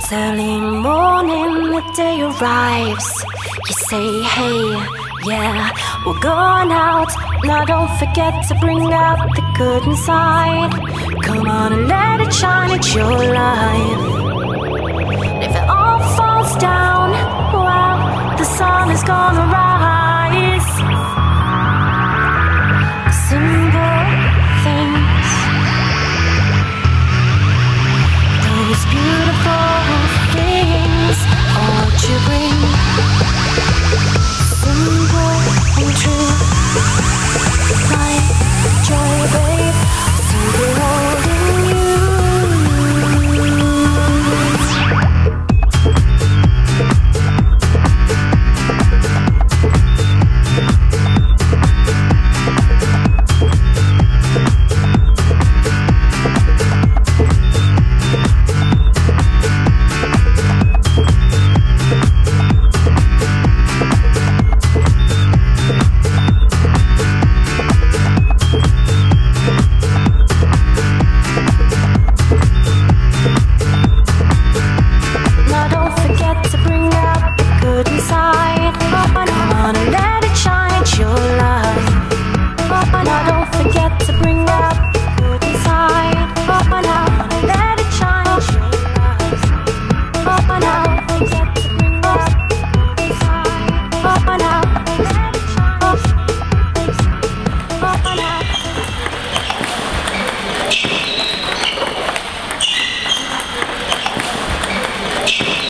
It's early morning, the day arrives. You say, hey, yeah, we're going out. Now don't forget to bring out the good inside. Come on and let it shine, it's your life.